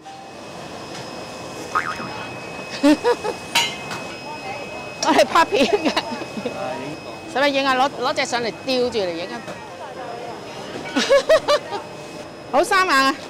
我哋拍片嘅，使唔使影啊？攞隻上嚟吊住嚟影啊！好生猛啊！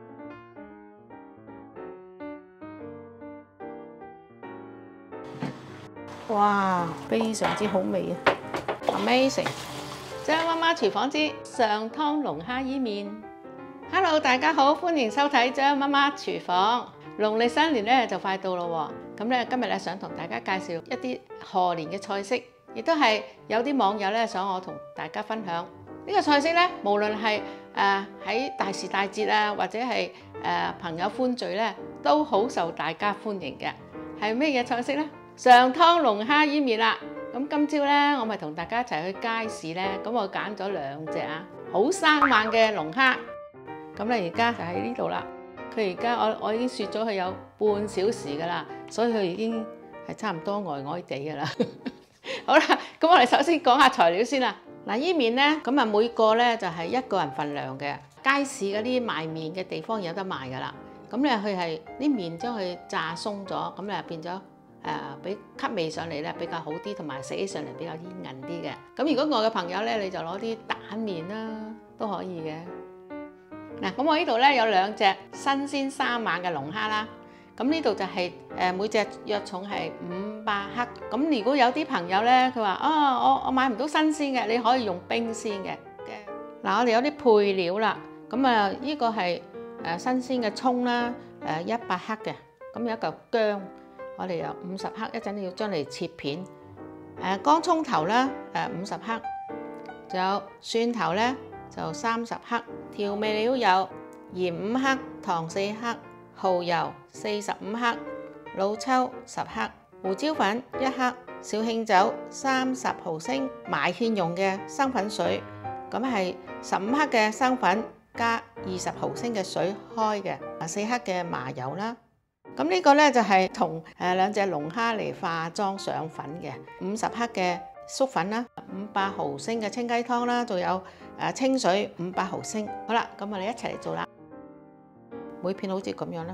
哇，非常之好味啊 ！Amazing！ 張媽媽廚房之上湯龍蝦伊麵。Hello， 大家好，歡迎收睇張媽媽廚房。農曆新年咧就快到咯喎，咁咧今日咧想同大家介紹一啲賀年嘅菜式，亦都係有啲網友咧想我同大家分享呢個菜式咧，無論係喺大時大節啊，或者係朋友歡聚咧，都好受大家歡迎嘅。係咩嘢菜式咧？上湯龍蝦伊麵啦。咁今朝咧，我咪同大家一齊去街市咧，咁我揀咗兩隻好生猛嘅龍蝦。咁咧而家就喺呢度啦。佢而家我已經雪咗佢有半小時㗎啦，所以佢已經係差唔多呆呆地㗎啦。好啦，咁我哋首先講下材料先啦。嗱，伊麵咧，咁啊每個咧就係一個人份量嘅。街市嗰啲賣麵嘅地方有得賣㗎啦。咁咧佢係啲麵將佢炸鬆咗，咁咧變咗俾吸味上嚟咧比較好啲，同埋食起上嚟比較煙韌啲嘅。咁如果我嘅朋友咧，你就攞啲蛋麵啦，都可以嘅。嗱，咁我呢度咧有兩隻新鮮生猛嘅龍蝦啦，咁呢度就係每隻約重係500克。咁如果有啲朋友咧，佢話我買唔到新鮮嘅，你可以用冰鮮嘅。嗱，我哋有啲配料啦，咁呢個係新鮮嘅葱啦，100克嘅，咁有一嚿薑，我哋有50克，一陣你要將嚟切片。乾葱頭啦，50克，仲有蒜頭咧就30克。調味料有鹽5克、糖4克、蠔油45克、老抽10克、胡椒粉1克、紹興酒30毫升，埋芡用嘅生粉水，咁係15克嘅生粉加20毫升嘅水開嘅，4克嘅麻油啦。咁呢個咧就係同兩隻龍蝦嚟化妝上粉嘅，50克嘅粟粉啦，500毫升嘅清雞湯啦，仲有清水500毫升。好啦，咁我哋一齊嚟做啦。每片好似咁樣啦。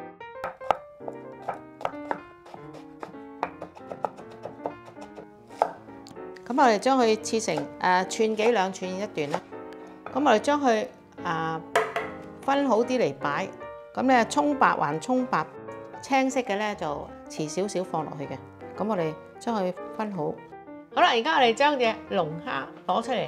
咁我哋將佢切成寸幾2寸一段啦。咁我哋將佢分好啲嚟擺。咁咧葱白還葱白，青色嘅咧就遲少少放落去嘅。咁我哋將佢分好。好啦，而家我哋將隻龍蝦攞出嚟。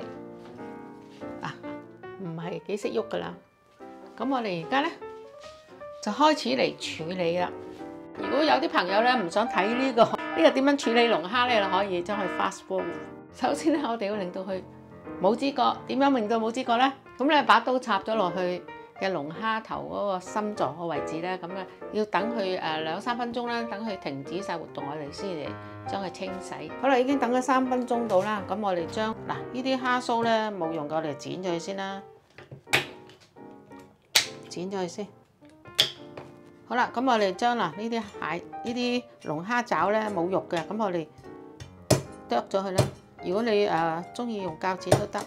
唔係幾識喐噶啦。咁我哋而家咧就開始嚟處理啦。如果有啲朋友咧唔想睇呢個點樣處理龍蝦咧，可以將佢 fast forward。首先咧，我哋要令到佢冇知覺。點樣令到冇知覺咧？咁咧把刀插咗落去嘅龍蝦頭嗰個心臟個位置咧，咁咧要等佢2-3分鐘啦，等佢停止晒活動，我哋先嚟將佢清洗。好啦，已經等咗3分鐘到啦。咁我哋將呢啲蝦鬚咧冇用嘅，我哋剪咗佢先啦。剪咗佢先。好啦，咁我哋將呢啲蟹、呢啲龍蝦爪咧冇肉嘅，咁我哋剁咗佢啦。如果你中意用鉸剪都得。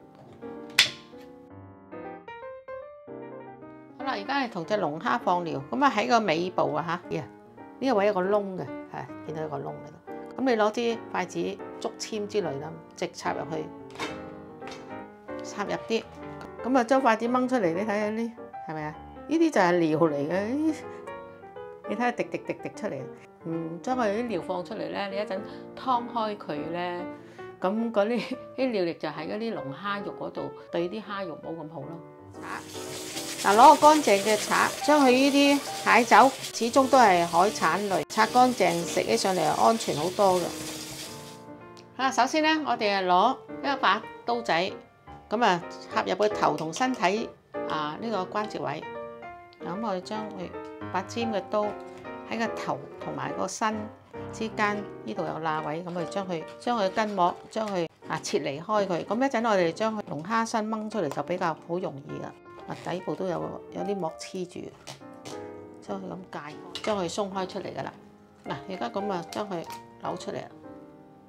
好啦，而家係同隻龍蝦放料，咁喺個尾部呢個位有個窿嘅，見到有個窿喺度。咁你攞啲筷子、竹籤之類啦，直插入去，插入啲，咁將筷子掹出嚟，你睇下呢，係咪啊？呢啲就係料嚟嘅，你睇下滴出嚟。將佢啲料放出嚟咧，你一陣劏開佢咧，咁嗰啲料液就喺嗰啲龍蝦肉嗰度，對啲蝦肉冇咁好咯。嗱，攞個乾淨嘅刷，將佢呢啲蟹爪，始終都係海產類，刷乾淨食起上嚟係安全好多嘅。首先咧，我哋攞一把刀仔，咁插入個頭同身體呢個關節位。咁我哋將佢把尖嘅刀喺個頭同埋個身之間，呢度有罅位，咁我哋將佢筋膜將佢切離開佢。咁一陣我哋將佢龍蝦身掹出嚟就比較好容易啦。底部都有啲膜黐住，將佢咁解開，將佢鬆開出嚟噶啦。而家咁將佢扭出嚟啦。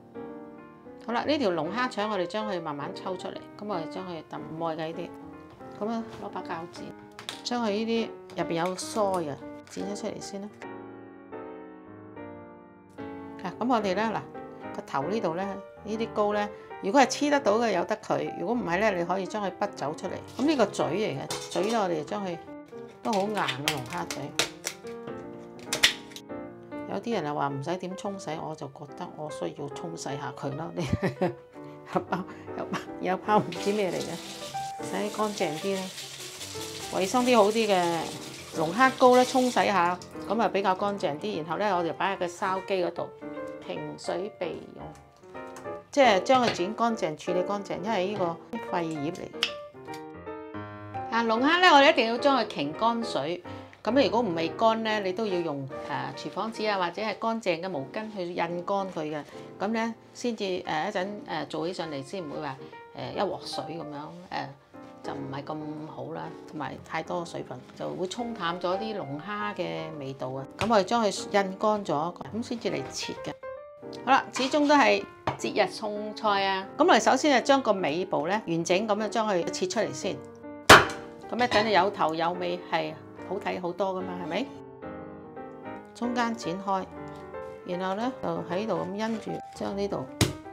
好啦，呢條龍蝦腸我哋將佢慢慢抽出嚟，咁我哋將佢揼開嘅呢啲， 咁樣攞把鉸剪，將佢呢啲入邊有腮嘅剪咗出嚟先啦。咁我哋咧嗱個頭呢度咧，呢啲膏咧，如果係黐得到嘅由得佢，如果唔係咧，你可以將佢筆走出嚟。咁呢個嘴嚟嘅，嘴咧我哋將佢都好硬嘅龍蝦嘴。有啲人又話唔使點沖洗，我就覺得我需要沖洗下佢咯。你有包唔知咩嚟嘅，洗乾淨啲咧，衞生啲好啲嘅龍蝦膏咧，沖洗下咁啊比較乾淨啲。然後咧我哋擺喺個筲箕嗰度，平水備用，即係將佢剪乾淨、處理乾淨，因為呢個廢葉嚟。龍蝦咧，我哋一定要將佢擎乾水。咁如果唔未乾咧，你都要用廚房紙啊，或者係乾淨嘅毛巾去印乾佢嘅。咁咧先至一陣做起上嚟先唔會話一鑊水咁樣就唔係咁好啦，同埋太多水分就會沖淡咗啲龍蝦嘅味道啊。咁我哋將佢印乾咗，咁先至嚟切嘅。好啦，始終都係節日餸菜啊。咁我哋首先係將個尾部咧完整咁樣將佢切出嚟先。咁一陣有頭有尾係好睇好多噶嘛，係咪？中間剪開，然後咧就喺度咁因住將呢度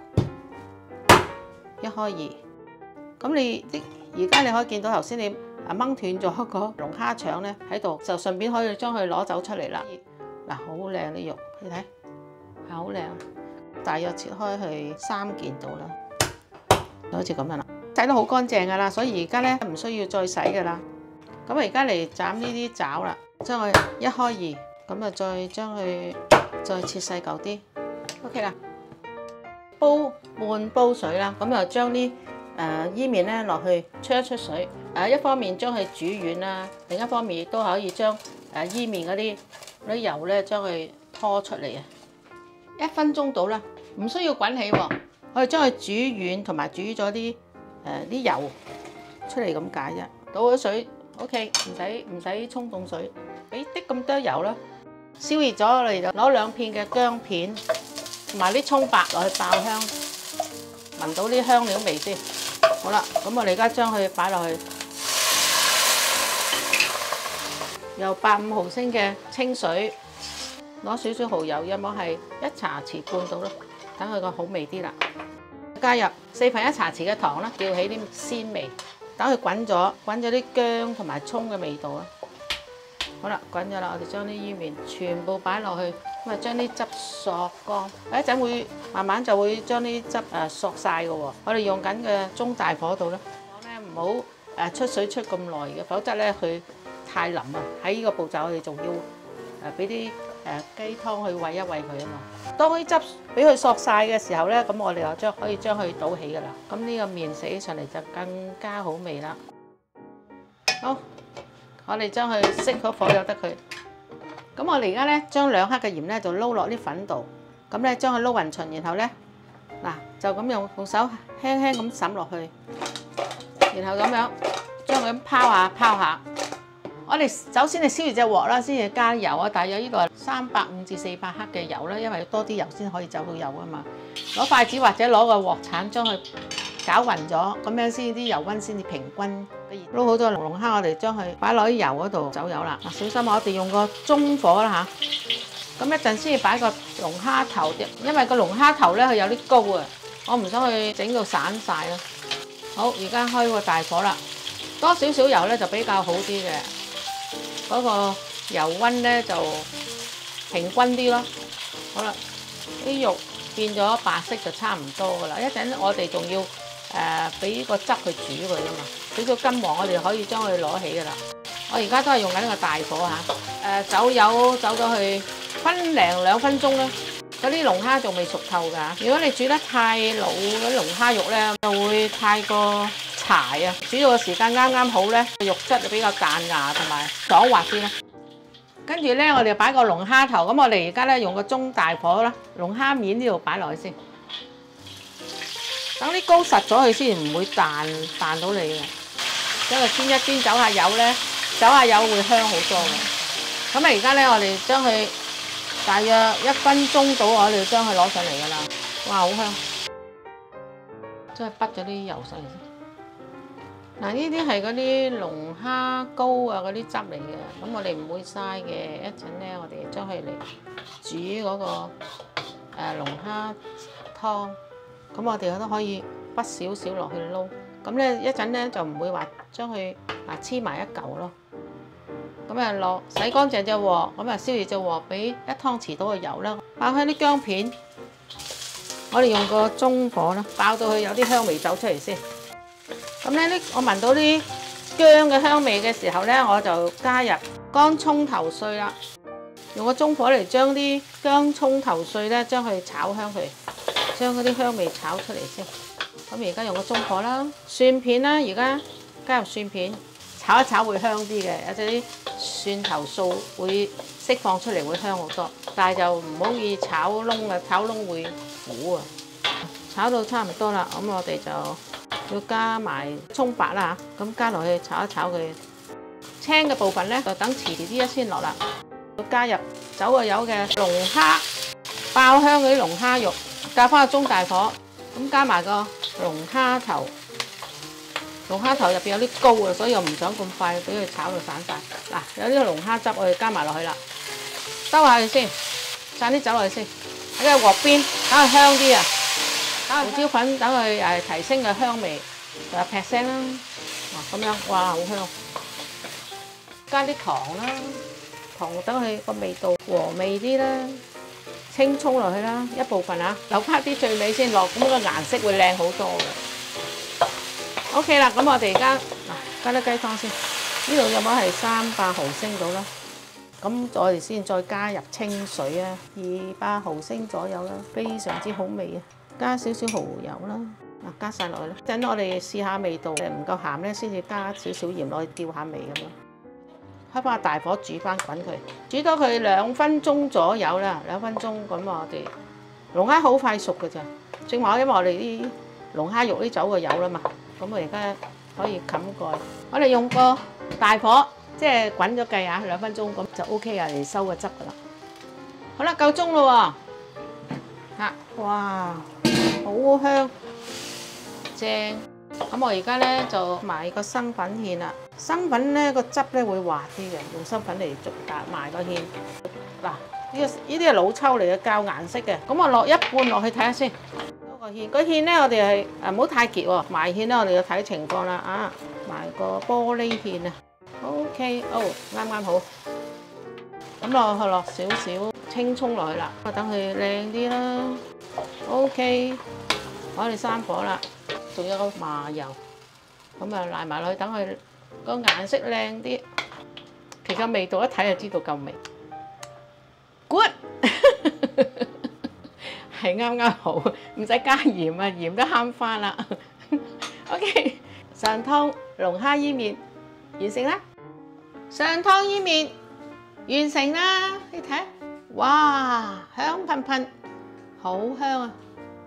一開二。咁你而家你可以見到頭先你掹斷咗個龍蝦腸咧喺度，就順便可以將佢攞走出嚟啦。嗱，好靚啲肉，你睇係好靚，大約切開去3件度啦，就好似咁樣啦。洗得好乾淨噶啦，所以而家咧唔需要再洗噶啦。咁而家嚟斬呢啲爪啦，將佢一開二，咁啊再將佢再切細嚿啲 ，OK 啦。半煲水啦，咁又將啲伊麵咧落去出一出水，一方面將佢煮軟啦，另一方面亦都可以將伊麵嗰啲油咧將佢拖出嚟啊。1分鐘到啦，唔需要滾起喎，我哋將佢煮軟同埋煮咗啲油出嚟咁解啫，倒咗水。OK， 唔使沖凍水，俾啲咁多油啦。燒熱咗，我哋就攞2片嘅薑片，同埋啲葱白落去爆香，聞到啲香料味先。好啦，咁我哋而家將佢擺落去，由85毫升嘅清水，攞少少蠔油，有冇係1茶匙半到咯，等佢個好味啲啦。加入1/4茶匙嘅糖啦，調起啲鮮味。等佢滾咗啲薑同埋葱嘅味道啊！好啦，滾咗啦，我哋將啲伊麵全部擺落去，咁啊將啲汁索乾。一陣會慢慢就會將啲汁索晒嘅喎。我哋用緊嘅中大火度咧，唔好出水出咁耐嘅，否則咧佢太腍啊。喺呢個步驟我哋仲要俾啲雞湯去餵一餵佢啊嘛。當啲汁俾佢索晒嘅時候咧，咁我哋就可以將佢倒起噶啦。咁呢個麵食起上嚟就更加好味啦。好，我哋將佢熄咗火，由得佢。咁我哋而家咧將2克嘅鹽咧就撈落啲粉度，咁咧將佢撈勻勻，然後咧嗱就咁用手輕輕咁揼落去，然後咁樣將佢咁拋下。我哋首先係燒熱隻鑊啦，先至加油啊！大約呢個350至400克嘅油啦，因為多啲油先可以走到油啊嘛。攞筷子或者攞個鑊鏟將佢攪勻咗，咁樣先啲油溫先至平均。撈好咗龍蝦，我哋將佢擺落啲油嗰度走油啦。小心我哋用個中火啦嚇。咁一陣先至擺個龍蝦頭，因為個龍蝦頭咧佢有啲高啊，我唔想去整到散晒啦。好，而家開個大火啦，多少少油咧就比較好啲嘅。嗰個油溫咧就平均啲咯。好啦，啲肉變咗白色就差唔多噶啦。一陣我哋仲要俾個汁去煮佢啊嘛。少少金黃，我哋可以將佢攞起噶啦。我而家都係用緊呢個大火嚇。走油走咗去2分鐘啦。嗰啲龍蝦仲未熟透㗎。如果你煮得太老嗰啲龍蝦肉咧，就會太過柴啊！煮到嘅時間啱啱好咧，肉質就比較彈牙同埋爽滑啲啦。跟住咧，我哋擺個龍蝦頭，咁我哋而家咧用個中大火啦，龍蝦面呢度擺落去先，等啲膏實咗佢先，唔會彈到你嘅。將佢煎一煎，走下油咧，走下油會香好多嘅。咁啊，而家咧我哋將佢大約1分鐘到，我哋將佢攞上嚟㗎啦。哇，好香！將佢滗咗啲油上嚟先。 嗱，呢啲係嗰啲龍蝦膏啊，嗰啲汁嚟嘅，咁我哋唔會嘥嘅。一陣咧，我哋將佢嚟煮嗰個龍蝦湯，咁我哋都可以畢少少落去撈。咁咧一陣咧就唔會話將佢黐埋一嚿咯。咁啊洗乾淨隻鑊，咁啊燒熱隻鑊，俾1湯匙到嘅油啦，爆香啲薑片。我哋用個中火啦，爆到佢有啲香味走出嚟先。咁咧我聞到啲薑嘅香味嘅時候咧，我就加入乾葱頭碎啦。用個中火嚟將啲薑葱頭碎咧，將佢炒香佢，將嗰啲香味炒出嚟先。咁而家用個中火啦，蒜片啦，而家加入蒜片，炒一炒會香啲嘅，有啲蒜頭素會釋放出嚟會香好多，但係就唔好易炒燶啊，炒燶會苦啊。炒到差唔多啦，咁我哋就要加埋葱白啦嚇，咁加落去炒一炒佢。青嘅部分咧就等遲啲先落啦。要加入走個油嘅龍蝦，爆香嗰啲龍蝦肉，較翻個中大火，咁加埋個龍蝦頭。龍蝦頭入邊有啲膏啊，所以我唔想咁快俾佢炒到散晒。嗱，有啲龍蝦汁我哋加埋落去啦，兜下佢先，散啲酒落去先，喺個鑊邊等佢香啲啊！胡椒粉等佢提升嘅香味，就劈聲啦。咁樣哇好香！加啲糖啦，糖等佢個味道和味啲啦。青葱落去啦，一部分啊，留翻啲最尾先落，咁個顏色會靚好多嘅。OK 啦，咁我哋而家加啲雞湯先。呢度有冇係300毫升到啦？咁我哋先再加入清水啊，200毫升左右啦，非常之好味啊！加少少蠔油啦，加晒落去啦。陣我哋試下味道，唔夠鹹咧，先至加少少鹽落去調下味咁咯。開翻個大火煮翻滾佢，煮多佢2分鐘左右啦，2分鐘咁我哋龍蝦好快熟嘅咋。正話因為我哋啲龍蝦肉呢走個油啦嘛，咁我而家可以冚蓋。我哋用個大火，即係滾咗計啊，2分鐘咁就 OK 啊，嚟收個汁噶啦。好啦，夠鐘咯喎，哇！好香，正。咁我而家咧就埋個生粉芡啦。生粉咧個汁咧會滑啲嘅，用生粉嚟逐搭埋個芡。嗱，呢啲係老抽嚟嘅，校顏色嘅。咁我落一半落去睇下先。嗰個芡，咧我哋係唔好太結喎。埋芡咧我哋要睇情況啦埋個玻璃芡啊。OK，啱啱好。咁落少少青葱落去啦，等佢靚啲啦。OK， 我哋閂火啦，仲有個麻油，咁啊賴埋落去，等佢個顏色靚啲。其實味道一睇就知道夠味。Good， 係啱啱好，唔使加鹽啊，鹽都慳翻啦。OK， 上湯龍蝦伊麵完成啦，上湯伊麵完成啦，你睇，哇，香噴噴。好香啊！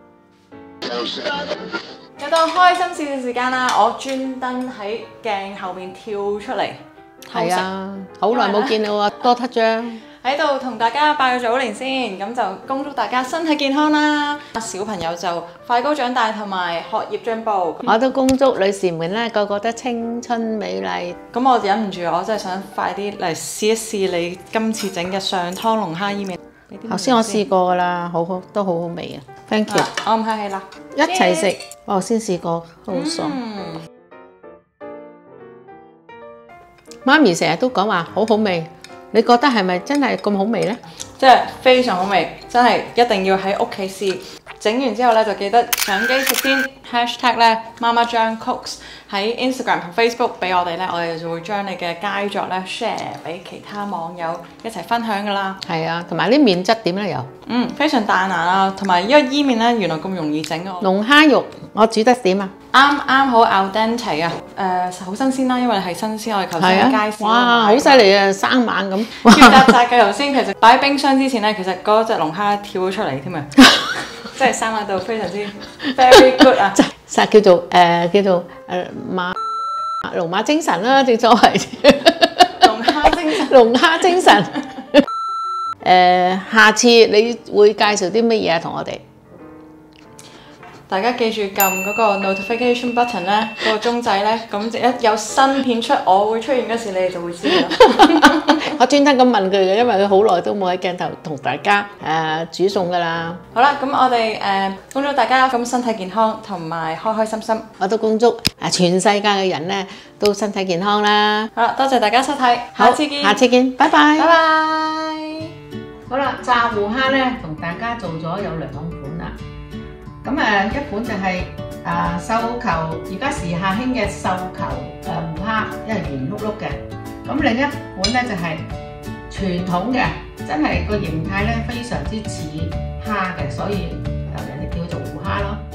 又到開心事嘅時間啦，我專登喺鏡後面跳出嚟。 係啊，好耐冇見到啊，多得張。 喺度同大家拜個早年先，咁就恭祝大家身體健康啦！小朋友就快高長大同埋學業進步。 我都恭祝女士們咧個個都青春美麗。 咁我忍唔住，我真係想快啲嚟試一試你今次整嘅上湯龍蝦伊麵。 頭先我試過㗎啦，都好好味啊 ！Thank you， 我唔客氣啦， 一齊食。我先試過，好爽。媽咪成日都講話好好味，你覺得係咪真係咁好味呢？ 真係非常好味，真係一定要喺屋企試。整完之後咧，就記得上機食先 #咧媽媽張 cooks 喺 Instagram 同 Facebook 俾我哋咧，我哋就會將你嘅佳作咧 share 俾其他網友一齊分享噶啦。 係啊，同埋啲麵質點咧又？ 非常彈牙啦，同埋呢個伊麵咧原來咁容易整嘅。 龍蝦肉我煮得點啊？ 啱好 al dente 啊，好新鮮啦，因為係新鮮，我哋頭先喺街市。 哇，好犀利啊，生猛咁。 要搭炸嘅頭先，其實擺喺冰箱之前咧，其實嗰隻龍蝦跳咗出嚟添啊！即係生喺度非常之 very good 啊！ 叫做龍馬精神啦，正所謂龍蝦精神。 龍蝦精神。下次你會介紹啲乜嘢同我哋？ 大家記住撳嗰個 notification button 咧，嗰個鐘仔咧，咁一有新片出，我會出現嗰時，你哋就會知啦。 我專登咁問佢嘅，因為佢好耐都冇喺鏡頭同大家煮餸噶啦。 好啦，咁我哋恭祝大家咁身體健康，同埋開開心心。 我都恭祝全世界嘅人咧都身體健康啦。 好啦，多謝大家收睇，下次見。 下次見，拜拜。 拜拜。 好啦，炸芋蝦咧，同大家做咗有2款啦。咁一款就係繡球，而家時下興嘅繡球芋蝦，因為圓碌碌嘅。咁另一款咧就係傳統嘅，真係個形態咧非常之似蝦嘅，所以人哋叫做芋蝦咯。